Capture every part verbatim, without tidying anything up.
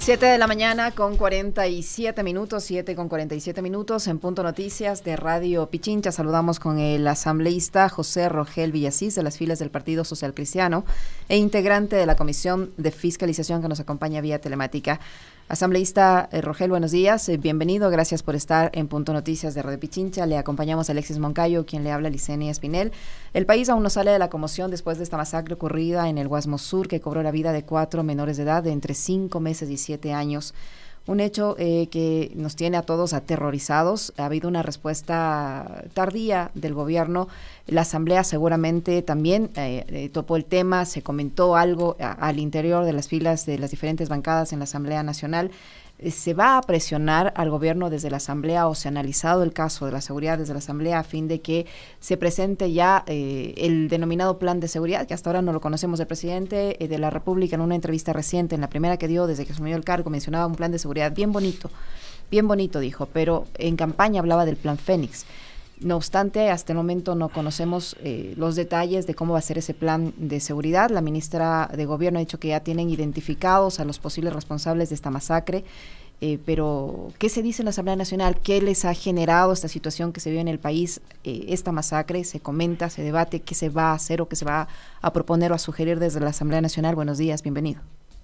Siete de la mañana con cuarenta y siete minutos, siete con cuarenta y siete minutos en Punto Noticias de Radio Pichincha. Saludamos con el asambleísta José Rogel Villasís de las filas del Partido Social Cristiano e integrante de la Comisión de Fiscalización que nos acompaña vía telemática. Asambleísta eh, Rogel, buenos días, eh, bienvenido, gracias por estar en Punto Noticias de Radio Pichincha. Le acompañamos a Alexis Moncayo, quien le habla, Licenia Espinel. El país aún no sale de la conmoción después de esta masacre ocurrida en el Guasmo Sur, que cobró la vida de cuatro menores de edad de entre cinco meses y siete años. Un hecho eh, que nos tiene a todos aterrorizados. Ha habido una respuesta tardía del gobierno. La Asamblea seguramente también eh, eh, topó el tema, se comentó algo a, al interior de las filas de las diferentes bancadas en la Asamblea Nacional. Eh, ¿Se va a presionar al gobierno desde la Asamblea o se ha analizado el caso de la seguridad desde la Asamblea a fin de que se presente ya eh, el denominado plan de seguridad, que hasta ahora no lo conocemos del presidente eh, de la República? En una entrevista reciente, en la primera que dio desde que asumió el cargo, mencionaba un plan de seguridad bien bonito, bien bonito dijo, pero en campaña hablaba del plan Fénix. No obstante, hasta el momento no conocemos eh, los detalles de cómo va a ser ese plan de seguridad. La ministra de Gobierno ha dicho que ya tienen identificados a los posibles responsables de esta masacre, eh, pero ¿qué se dice en la Asamblea Nacional? ¿Qué les ha generado esta situación que se vive en el país, eh, esta masacre? Se comenta, se debate qué se va a hacer o qué se va a, a proponer o a sugerir desde la Asamblea Nacional. Buenos días, bienvenido.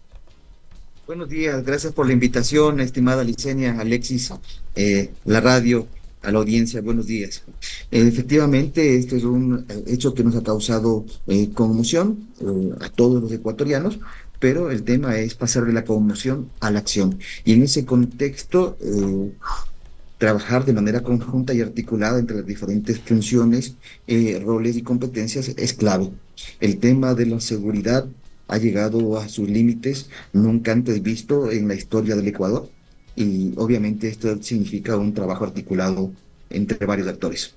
Buenos días, gracias por la invitación, estimada Licenia, Alexis, eh, la radio, a la audiencia, buenos días. Eh, efectivamente, este es un eh, hecho que nos ha causado eh, conmoción eh, a todos los ecuatorianos, pero el tema es pasar de la conmoción a la acción. Y en ese contexto, eh, trabajar de manera conjunta y articulada entre las diferentes funciones, eh, roles y competencias es clave. El tema de la seguridad ha llegado a sus límites nunca antes visto en la historia del Ecuador. Y obviamente esto significa un trabajo articulado entre varios actores.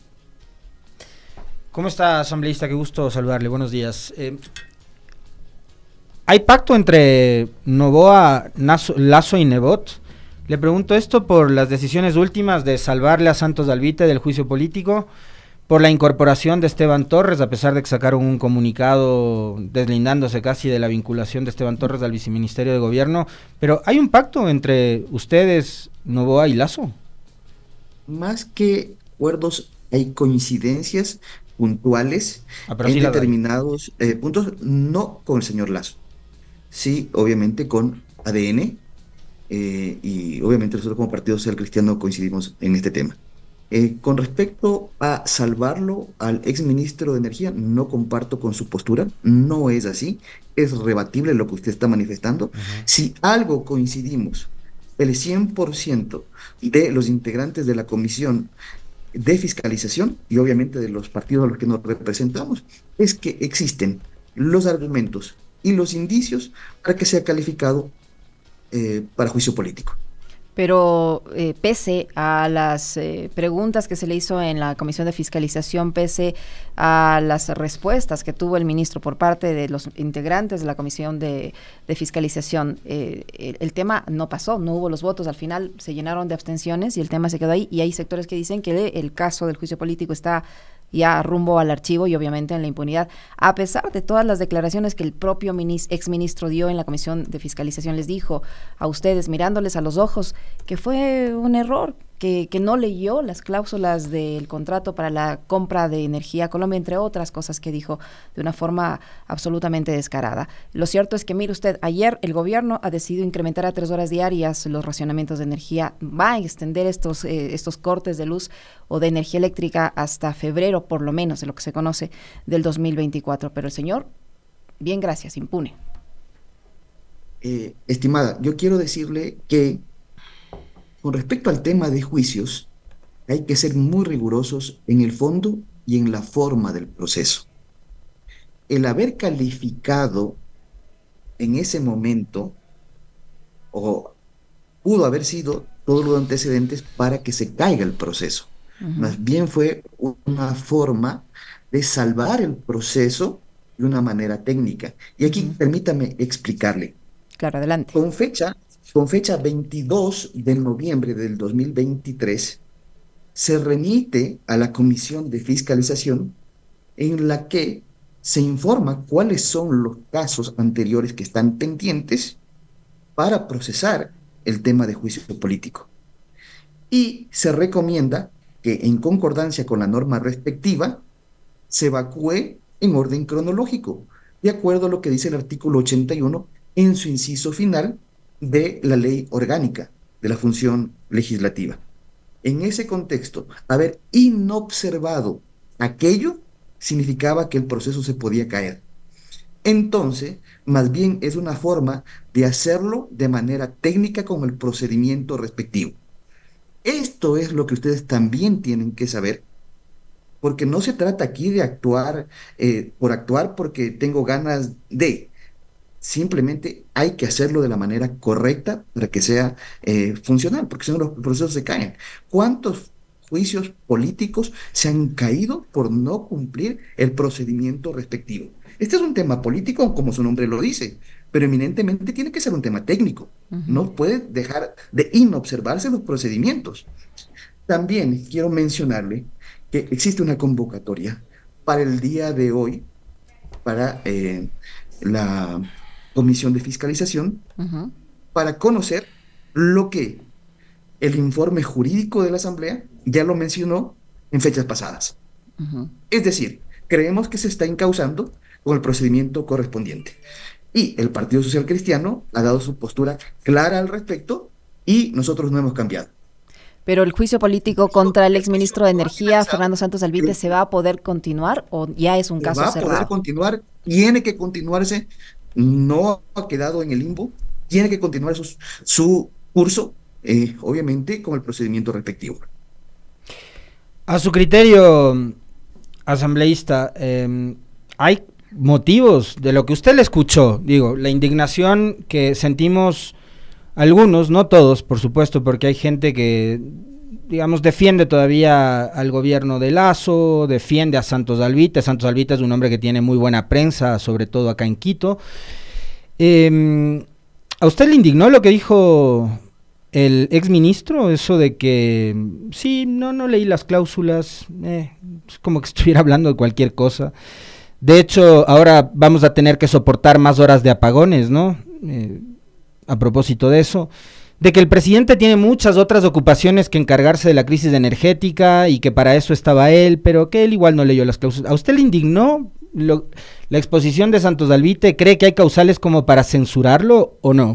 ¿Cómo está, asambleísta? Qué gusto saludarle, buenos días. Eh, ¿Hay pacto entre Noboa, Naso, Lasso y Nebot? Le pregunto esto por las decisiones últimas de salvarle a Santos Dalvite del juicio político, por la incorporación de Esteban Torres, a pesar de que sacaron un comunicado deslindándose casi de la vinculación de Esteban Torres al viceministerio de gobierno, pero ¿hay un pacto entre ustedes, Noboa y Lasso? Más que acuerdos, hay coincidencias puntuales ah, en sí determinados eh, puntos, no con el señor Lasso, sí, obviamente con A D N, eh, y obviamente nosotros como Partido Social Cristiano coincidimos en este tema. Eh, con respecto a salvarlo al exministro de Energía, no comparto con su postura, no es así, es rebatible lo que usted está manifestando. Uh-huh. Si algo coincidimos, el cien por ciento de los integrantes de la Comisión de Fiscalización y obviamente de los partidos a los que nos representamos, es que existen los argumentos y los indicios para que sea calificado eh, para juicio político. Pero eh, pese a las eh, preguntas que se le hizo en la Comisión de Fiscalización, pese a las respuestas que tuvo el ministro por parte de los integrantes de la Comisión de, de Fiscalización, eh, el, el tema no pasó, no hubo los votos, al final se llenaron de abstenciones y el tema se quedó ahí. Y hay sectores que dicen que el caso del juicio político está ya rumbo al archivo y obviamente en la impunidad, a pesar de todas las declaraciones que el propio exministro dio en la Comisión de Fiscalización. Les dijo a ustedes, mirándoles a los ojos, que fue un error, que, que no leyó las cláusulas del contrato para la compra de energía a Colombia, entre otras cosas que dijo de una forma absolutamente descarada. Lo cierto es que, mire usted, ayer el gobierno ha decidido incrementar a tres horas diarias los racionamientos de energía, va a extender estos, eh, estos cortes de luz o de energía eléctrica hasta febrero, por lo menos, de lo que se conoce del dos mil veinticuatro, pero el señor, bien gracias, impune. Eh, estimada, yo quiero decirle que con respecto al tema de juicios, hay que ser muy rigurosos en el fondo y en la forma del proceso. El haber calificado en ese momento, o pudo haber sido todos los antecedentes para que se caiga el proceso. Uh-huh. Más bien fue una forma de salvar el proceso de una manera técnica. Y aquí uh-huh. permítame explicarle. Claro, adelante. Con fecha, con fecha veintidós de noviembre del dos mil veintitrés, se remite a la Comisión de Fiscalización en la que se informa cuáles son los casos anteriores que están pendientes para procesar el tema de juicio político. Y se recomienda que, en concordancia con la norma respectiva, se evacúe en orden cronológico, de acuerdo a lo que dice el artículo ochenta y uno en su inciso final de la ley orgánica de la función legislativa. En ese contexto, haber inobservado aquello significaba que el proceso se podía caer. Entonces, más bien es una forma de hacerlo de manera técnica con el procedimiento respectivo. Esto es lo que ustedes también tienen que saber, porque no se trata aquí de actuar eh, por actuar porque tengo ganas de. Simplemente hay que hacerlo de la manera correcta para que sea eh, funcional, porque si no los procesos se caen. ¿Cuántos juicios políticos se han caído por no cumplir el procedimiento respectivo? Este es un tema político, como su nombre lo dice, pero eminentemente tiene que ser un tema técnico. Uh-huh. No puede dejar de inobservarse los procedimientos. También quiero mencionarle que existe una convocatoria para el día de hoy, para eh, la Comisión de Fiscalización, uh-huh, para conocer lo que el informe jurídico de la Asamblea ya lo mencionó en fechas pasadas. Uh-huh. Es decir, creemos que se está encauzando con el procedimiento correspondiente. Y el Partido Social Cristiano ha dado su postura clara al respecto y nosotros no hemos cambiado. Pero el juicio político contra el exministro de Energía, Fernando Santos Albite, ¿se va a poder continuar o ya es un caso cerrado? Va a poder continuar, tiene que continuarse, no ha quedado en el limbo, tiene que continuar su, su curso, eh, obviamente con el procedimiento respectivo. A su criterio, asambleísta, eh, ¿hay motivos de lo que usted le escuchó? Digo, la indignación que sentimos algunos, no todos, por supuesto, porque hay gente que, digamos, defiende todavía al gobierno de Lasso, defiende a Santos Albite. Santos Albite es un hombre que tiene muy buena prensa, sobre todo acá en Quito. Eh, ¿A usted le indignó lo que dijo el exministro? Eso de que, sí, no, no leí las cláusulas, eh, es como que estuviera hablando de cualquier cosa. De hecho, ahora vamos a tener que soportar más horas de apagones, ¿no? Eh, a propósito de eso, de que el presidente tiene muchas otras ocupaciones que encargarse de la crisis energética y que para eso estaba él, pero que él igual no leyó las cláusulas. ¿A usted le indignó lo, la exposición de Santos Albite? ¿Cree que hay causales como para censurarlo o no?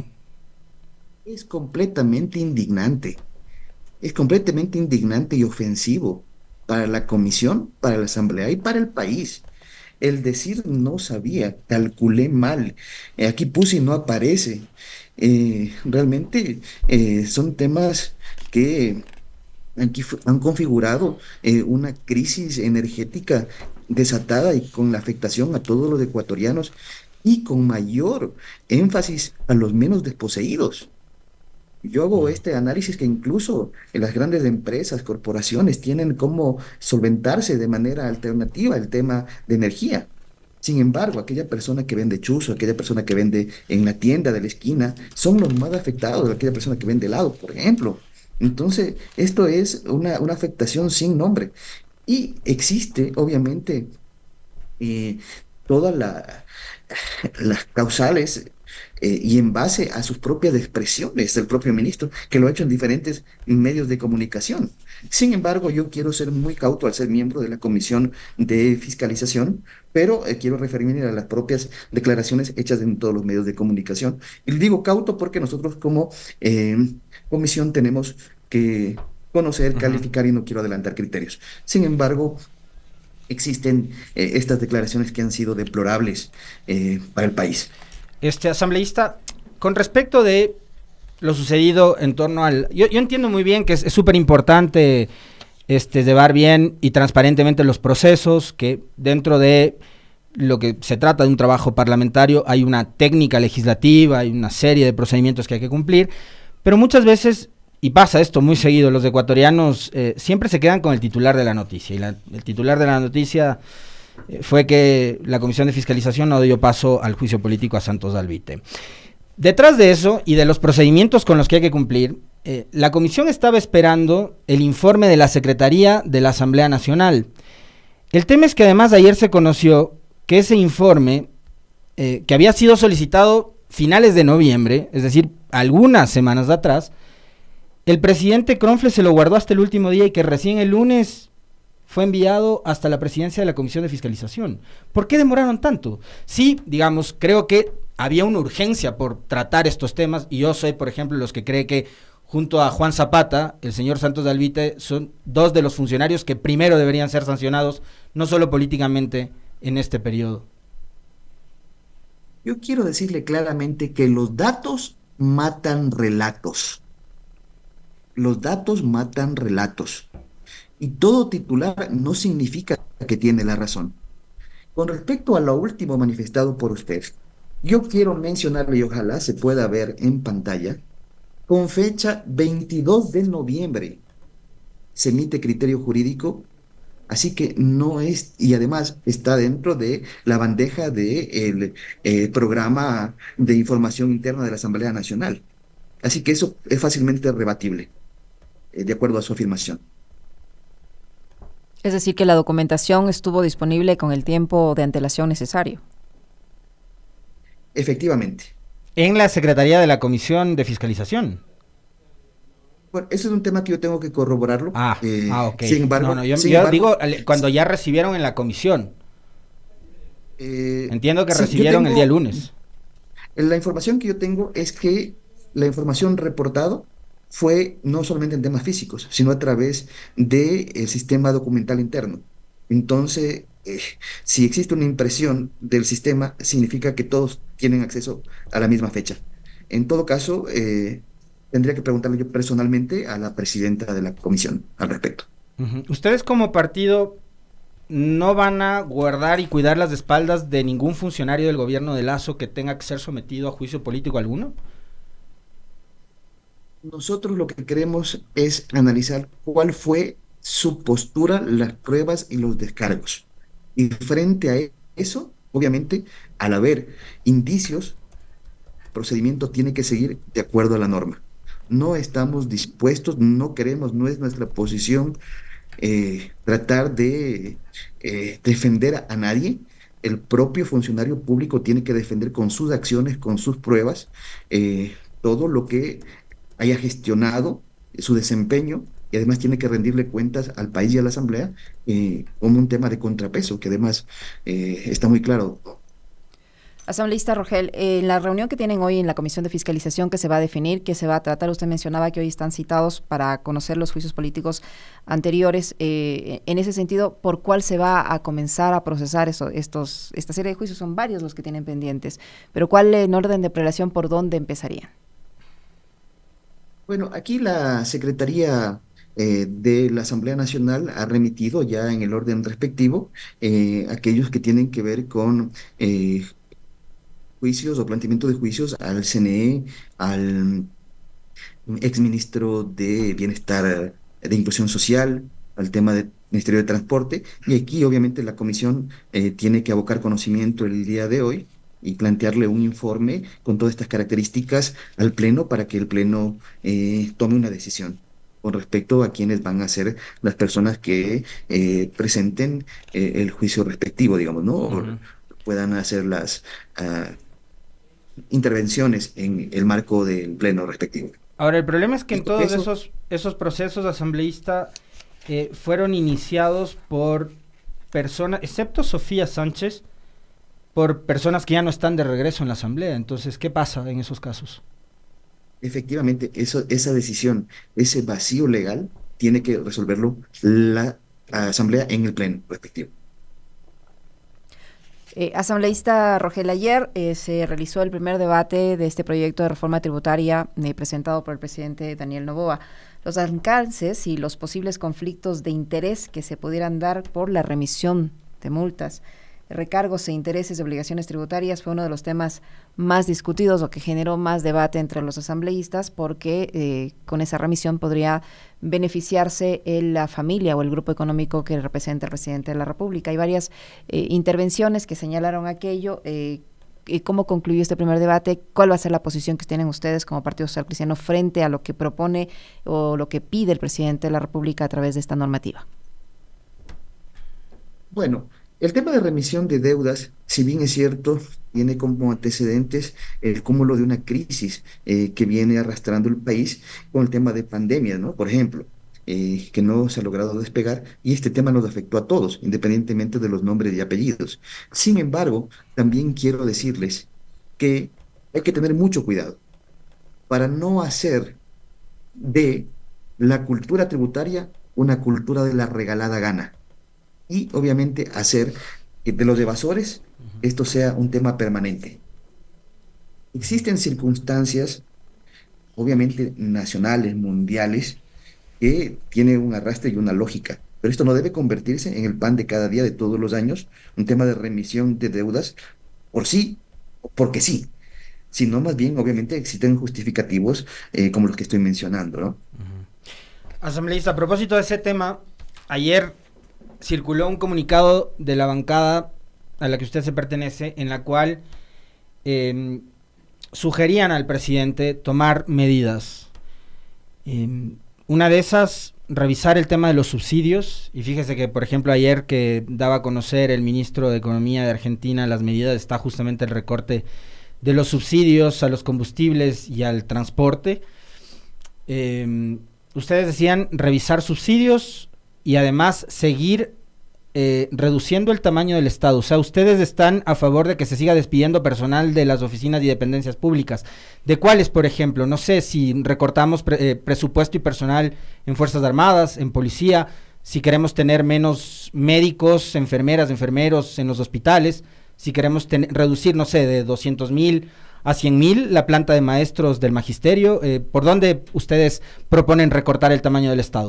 Es completamente indignante, es completamente indignante y ofensivo para la comisión, para la asamblea y para el país. El decir no sabía, calculé mal, eh, aquí puse y no aparece. Eh, realmente eh, son temas que aquí han configurado eh, una crisis energética desatada y con la afectación a todos los ecuatorianos y con mayor énfasis a los menos desposeídos. Yo hago este análisis que incluso en las grandes empresas, corporaciones, tienen cómo solventarse de manera alternativa el tema de energía. Sin embargo, aquella persona que vende chuzo, aquella persona que vende en la tienda de la esquina, son los más afectados de aquella persona que vende helado, por ejemplo. Entonces, esto es una, una afectación sin nombre. Y existe, obviamente, eh, todas la, las causales eh, y en base a sus propias expresiones del propio ministro, que lo ha hecho en diferentes medios de comunicación. Sin embargo, yo quiero ser muy cauto al ser miembro de la Comisión de Fiscalización, pero eh, quiero referirme a las propias declaraciones hechas en todos los medios de comunicación. Y digo cauto porque nosotros como eh, comisión tenemos que conocer, uh-huh, calificar y no quiero adelantar criterios. Sin embargo, existen eh, estas declaraciones que han sido deplorables eh, para el país. Este asambleísta, con respecto de lo sucedido en torno al... Yo, yo entiendo muy bien que es súper importante este, llevar bien y transparentemente los procesos, que dentro de lo que se trata de un trabajo parlamentario hay una técnica legislativa, hay una serie de procedimientos que hay que cumplir, pero muchas veces, y pasa esto muy seguido, los ecuatorianos eh, siempre se quedan con el titular de la noticia, y la, el titular de la noticia eh, fue que la Comisión de Fiscalización no dio paso al juicio político a Santos Albite. Detrás de eso y de los procedimientos con los que hay que cumplir, eh, la comisión estaba esperando el informe de la Secretaría de la Asamblea Nacional. El tema es que además ayer se conoció que ese informe, eh, que había sido solicitado finales de noviembre, es decir, algunas semanas atrás, el presidente Cronfle se lo guardó hasta el último día y que recién el lunes fue enviado hasta la presidencia de la Comisión de Fiscalización. ¿Por qué demoraron tanto? Sí, digamos, creo que había una urgencia por tratar estos temas, y yo soy, por ejemplo, los que cree que junto a Juan Zapata, el señor Santos de Alvite, son dos de los funcionarios que primero deberían ser sancionados, no solo políticamente, en este periodo. Yo quiero decirle claramente que los datos matan relatos. Los datos matan relatos. Y todo titular no significa que tiene la razón. Con respecto a lo último manifestado por usted, yo quiero mencionarle, y ojalá se pueda ver en pantalla, con fecha veintidós de noviembre se emite criterio jurídico, así que no es, y además está dentro de la bandeja del eh, programa de información interna de la Asamblea Nacional. Así que eso es fácilmente rebatible, eh, de acuerdo a su afirmación. Es decir, que la documentación estuvo disponible con el tiempo de antelación necesario. Efectivamente. En la Secretaría de la Comisión de Fiscalización. Bueno, ese es un tema que yo tengo que corroborarlo. Ah, eh, ah ok. Sin embargo, no, no, yo, sin yo embargo, digo cuando ya recibieron en la comisión. Eh, Entiendo que sí, recibieron tengo, el día lunes. La información que yo tengo es que la información reportada fue no solamente en temas físicos, sino a través del sistema documental interno. Entonces, eh, si existe una impresión del sistema, significa que todos tienen acceso a la misma fecha. En todo caso, eh, tendría que preguntarle yo personalmente a la presidenta de la comisión al respecto. Uh-huh. ¿Ustedes como partido no van a guardar y cuidar las espaldas de ningún funcionario del gobierno de Lasso que tenga que ser sometido a juicio político alguno? Nosotros lo que queremos es analizar cuál fue su postura, las pruebas y los descargos. Y frente a eso, obviamente, al haber indicios, el procedimiento tiene que seguir de acuerdo a la norma. No estamos dispuestos, no queremos, no es nuestra posición eh, tratar de eh, defender a, a nadie. El propio funcionario público tiene que defender con sus acciones, con sus pruebas, eh, todo lo que haya gestionado, su desempeño, y además tiene que rendirle cuentas al país y a la Asamblea eh, como un tema de contrapeso, que además eh, está muy claro. Asambleísta Rogel, en la reunión que tienen hoy en la Comisión de Fiscalización, que se va a definir, que se va a tratar, usted mencionaba que hoy están citados para conocer los juicios políticos anteriores, eh, en ese sentido, ¿por cuál se va a comenzar a procesar eso, estos, esta serie de juicios? Son varios los que tienen pendientes, pero ¿cuál en orden de prelación, por dónde empezarían? Bueno, aquí la Secretaría eh, de la Asamblea Nacional ha remitido ya en el orden respectivo eh, aquellos que tienen que ver con eh, juicios o planteamiento de juicios al C N E, al exministro de Bienestar, de Inclusión Social, al tema del Ministerio de Transporte, y aquí obviamente la comisión eh, tiene que abocar conocimiento el día de hoy y plantearle un informe con todas estas características al Pleno para que el Pleno eh, tome una decisión con respecto a quiénes van a ser las personas que eh, presenten eh, el juicio respectivo, digamos, ¿no? O uh-huh. puedan hacer las uh, intervenciones en el marco del Pleno respectivo. Ahora, el problema es que en todos eso, esos, esos procesos asambleísta eh, fueron iniciados por personas, excepto Sofía Sánchez, por personas que ya no están de regreso en la Asamblea. Entonces, ¿qué pasa en esos casos? Efectivamente, eso, esa decisión, ese vacío legal, tiene que resolverlo la Asamblea en el Pleno respectivo. Eh, asambleísta Rogel, ayer eh, se realizó el primer debate de este proyecto de reforma tributaria eh, presentado por el presidente Daniel Noboa. Los alcances y los posibles conflictos de interés que se pudieran dar por la remisión de multas, recargos e intereses de obligaciones tributarias fue uno de los temas más discutidos o que generó más debate entre los asambleístas, porque eh, con esa remisión podría beneficiarse el, la familia o el grupo económico que representa el presidente de la República. Hay varias eh, intervenciones que señalaron aquello. Eh, ¿Cómo concluyó este primer debate? ¿Cuál va a ser la posición que tienen ustedes como Partido Social Cristiano frente a lo que propone o lo que pide el presidente de la República a través de esta normativa? Bueno, El tema de remisión de deudas, si bien es cierto, tiene como antecedentes el cúmulo de una crisis eh, que viene arrastrando el país con el tema de pandemia, ¿no? Por ejemplo, eh, que no se ha logrado despegar y este tema nos afectó a todos, independientemente de los nombres y apellidos. Sin embargo, también quiero decirles que hay que tener mucho cuidado para no hacer de la cultura tributaria una cultura de la regalada gana y obviamente hacer que de los evasores esto sea un tema permanente. Existen circunstancias, obviamente nacionales, mundiales, que tienen un arrastre y una lógica, pero esto no debe convertirse en el pan de cada día de todos los años, un tema de remisión de deudas por sí, porque sí, sino más bien, obviamente, existen justificativos eh, como los que estoy mencionando, ¿no? Asambleísta, a propósito de ese tema, ayer circuló un comunicado de la bancada a la que usted se pertenece, en la cual eh, sugerían al presidente tomar medidas. Eh, una de esas, revisar el tema de los subsidios, y fíjese que, por ejemplo, ayer que daba a conocer el ministro de Economía de Argentina las medidas, está justamente el recorte de los subsidios a los combustibles y al transporte. Eh, ustedes decían revisar subsidios y además seguir eh, reduciendo el tamaño del Estado. O sea, ustedes están a favor de que se siga despidiendo personal de las oficinas y dependencias públicas. ¿De cuáles, por ejemplo? No sé si recortamos pre eh, presupuesto y personal en Fuerzas Armadas, en Policía, si queremos tener menos médicos, enfermeras, enfermeros en los hospitales, si queremos reducir, no sé, de doscientos mil a cien mil la planta de maestros del magisterio. Eh, ¿Por dónde ustedes proponen recortar el tamaño del Estado?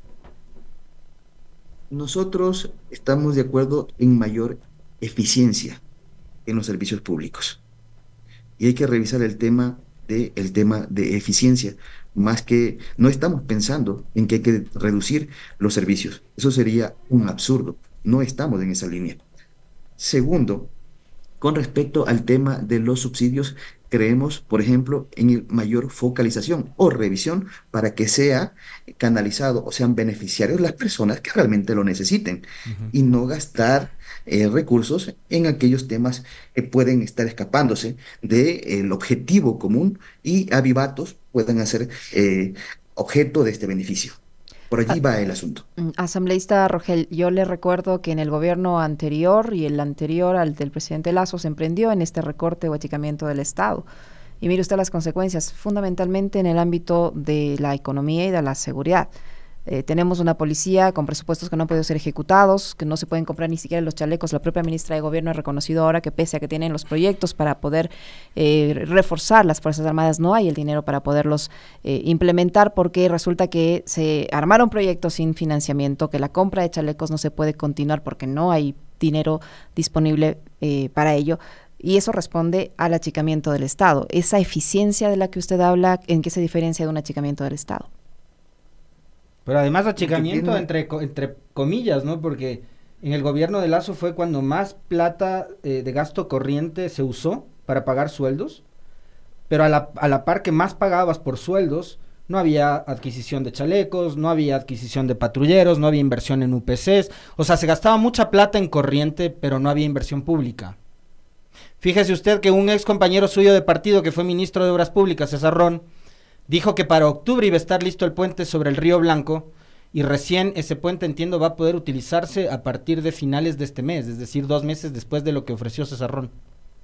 Nosotros estamos de acuerdo en mayor eficiencia en los servicios públicos. Y hay que revisar el tema de, el tema de eficiencia, más que no estamos pensando en que hay que reducir los servicios. Eso sería un absurdo. No estamos en esa línea. Segundo, con respecto al tema de los subsidios, creemos, por ejemplo, en mayor focalización o revisión para que sea canalizado o sean beneficiarios las personas que realmente lo necesiten uh-huh. y no gastar eh, recursos en aquellos temas que pueden estar escapándose del eh, objetivo común y avivatos puedan hacer eh, objeto de este beneficio. Por allí va el asunto. Asambleísta Rogel, yo le recuerdo que en el gobierno anterior y el anterior al del presidente Lasso se emprendió en este recorte o achicamiento del Estado. Y mire usted las consecuencias, fundamentalmente en el ámbito de la economía y de la seguridad. Eh, tenemos una policía con presupuestos que no han podido ser ejecutados, que no se pueden comprar ni siquiera los chalecos. La propia ministra de Gobierno ha reconocido ahora que pese a que tienen los proyectos para poder eh, reforzar las Fuerzas Armadas, no hay el dinero para poderlos eh, implementar, porque resulta que se armaron proyectos sin financiamiento, que la compra de chalecos no se puede continuar porque no hay dinero disponible eh, para ello. Y eso responde al achicamiento del Estado. Esa eficiencia de la que usted habla, ¿en qué se diferencia de un achicamiento del Estado? Pero además achicamiento entre, entre comillas, ¿no? Porque en el gobierno de Lasso fue cuando más plata eh, de gasto corriente se usó para pagar sueldos, pero a la, a la par que más pagabas por sueldos, no había adquisición de chalecos, no había adquisición de patrulleros, no había inversión en U P Cs, o sea, se gastaba mucha plata en corriente, pero no había inversión pública. Fíjese usted que un ex compañero suyo de partido que fue ministro de Obras Públicas, César Ron, dijo que para octubre iba a estar listo el puente sobre el Río Blanco y recién ese puente, entiendo, va a poder utilizarse a partir de finales de este mes, es decir, dos meses después de lo que ofreció César Ron.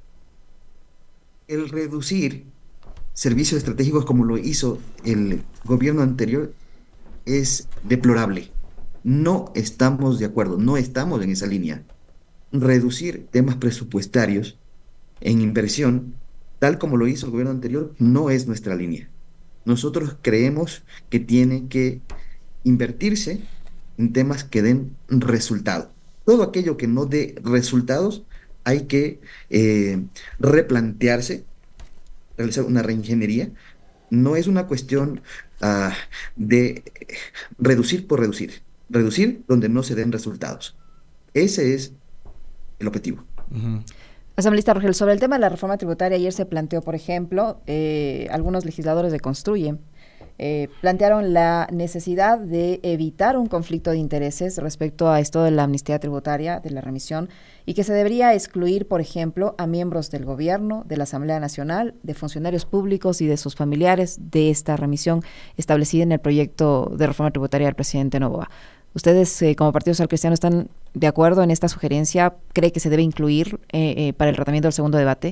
El reducir servicios estratégicos como lo hizo el gobierno anterior es deplorable. No estamos de acuerdo, no estamos en esa línea. Reducir temas presupuestarios en inversión, tal como lo hizo el gobierno anterior, no es nuestra línea. Nosotros creemos que tiene que invertirse en temas que den resultado. Todo aquello que no dé resultados hay que eh, replantearse, realizar una reingeniería. No es una cuestión uh, de reducir por reducir, reducir donde no se den resultados. Ese es el objetivo. Uh-huh. Asambleísta Rogel, sobre el tema de la reforma tributaria, ayer se planteó, por ejemplo, eh, algunos legisladores de Construye, eh, plantearon la necesidad de evitar un conflicto de intereses respecto a esto de la amnistía tributaria, de la remisión, y que se debería excluir, por ejemplo, a miembros del gobierno, de la Asamblea Nacional, de funcionarios públicos y de sus familiares de esta remisión establecida en el proyecto de reforma tributaria del presidente Noboa. ¿Ustedes, eh, como Partido Social Cristiano, están de acuerdo en esta sugerencia? ¿Cree que se debe incluir eh, eh, para el tratamiento del segundo debate?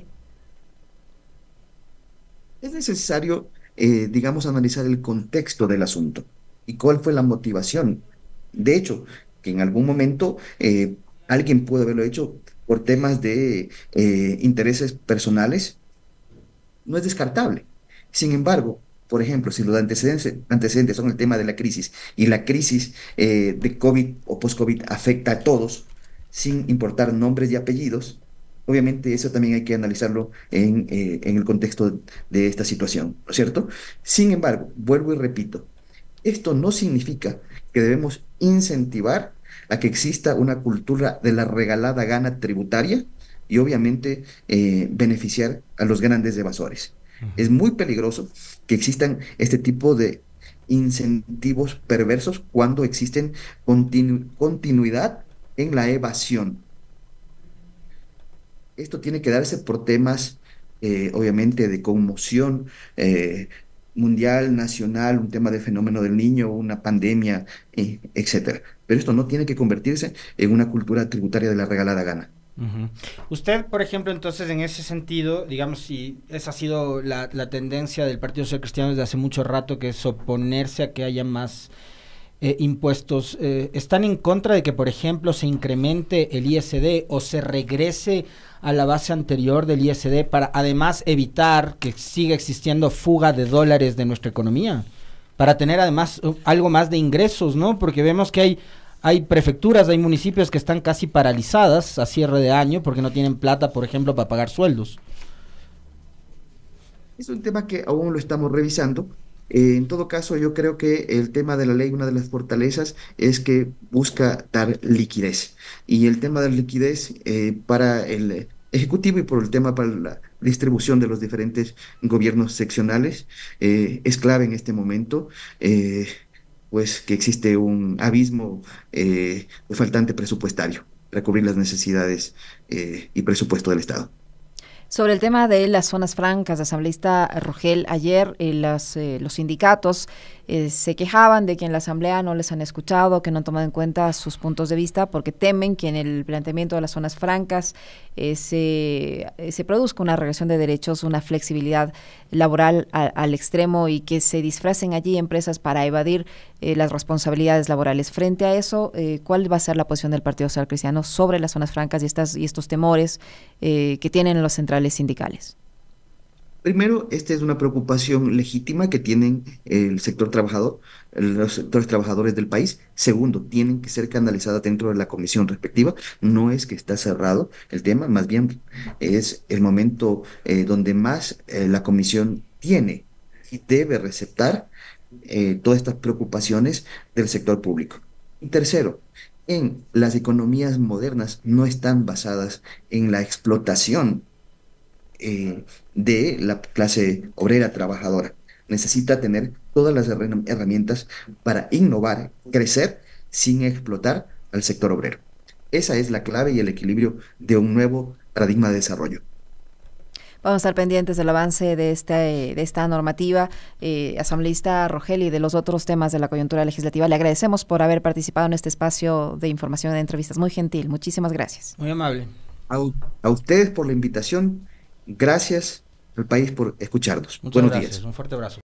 Es necesario, eh, digamos, analizar el contexto del asunto y cuál fue la motivación. De hecho, que en algún momento eh, alguien pudo haberlo hecho por temas de eh, intereses personales, no es descartable. Sin embargo, por ejemplo, si los antecedentes, antecedentes son el tema de la crisis y la crisis eh, de COVID o post-COVID afecta a todos, sin importar nombres y apellidos, obviamente eso también hay que analizarlo en, eh, en el contexto de esta situación, ¿no es cierto? Sin embargo, vuelvo y repito, esto no significa que debemos incentivar a que exista una cultura de la regalada gana tributaria y obviamente eh, beneficiar a los grandes evasores. Es muy peligroso que existan este tipo de incentivos perversos cuando existen continu- continuidad en la evasión. Esto tiene que darse por temas, eh, obviamente, de conmoción eh, mundial, nacional, un tema del fenómeno del niño, una pandemia, eh, etcétera. Pero esto no tiene que convertirse en una cultura tributaria de la regalada gana. Uh-huh. Usted, por ejemplo, entonces, en ese sentido, digamos, si esa ha sido la, la tendencia del Partido Social Cristiano desde hace mucho rato, que es oponerse a que haya más eh, impuestos, eh, ¿están en contra de que, por ejemplo, se incremente el I S D o se regrese a la base anterior del I S D para además evitar que siga existiendo fuga de dólares de nuestra economía? Para tener además uh, algo más de ingresos, ¿no? Porque vemos que hay Hay prefecturas, hay municipios que están casi paralizadas a cierre de año porque no tienen plata, por ejemplo, para pagar sueldos. Es un tema que aún lo estamos revisando. Eh, en todo caso, yo creo que el tema de la ley, una de las fortalezas es que busca dar liquidez. Y el tema de la liquidez eh, para el Ejecutivo y por el tema para la distribución de los diferentes gobiernos seccionales eh, es clave en este momento. Eh, pues que existe un abismo eh, de faltante presupuestario para cubrir las necesidades eh, y presupuesto del Estado. Sobre el tema de las zonas francas, asambleísta Rogel, ayer eh, las, eh, los sindicatos eh, se quejaban de que en la asamblea no les han escuchado, que no han tomado en cuenta sus puntos de vista, porque temen que en el planteamiento de las zonas francas eh, se, eh, se produzca una regresión de derechos, una flexibilidad laboral a, al extremo y que se disfracen allí empresas para evadir eh, las responsabilidades laborales. Frente a eso, eh, ¿cuál va a ser la posición del Partido Social Cristiano sobre las zonas francas y, estas, y estos temores eh, que tienen los centrales sindicales? Primero, esta es una preocupación legítima que tienen el sector trabajador, los sectores trabajadores del país. Segundo, tienen que ser canalizadas dentro de la comisión respectiva. No es que está cerrado el tema, más bien es el momento eh, donde más eh, la comisión tiene y debe receptar eh, todas estas preocupaciones del sector público. Y tercero, en las economías modernas no están basadas en la explotación eh, de la clase obrera trabajadora. Necesita tener todas las herra- herramientas para innovar, crecer sin explotar al sector obrero. Esa es la clave y el equilibrio de un nuevo paradigma de desarrollo. Vamos a estar pendientes del avance de esta, de esta normativa. Eh, asambleísta Rogel, y de los otros temas de la coyuntura legislativa, le agradecemos por haber participado en este espacio de información y de entrevistas. Muy gentil, muchísimas gracias. Muy amable. A, a ustedes por la invitación, gracias al país por escucharnos. Muchas Buenos gracias, días. un fuerte abrazo.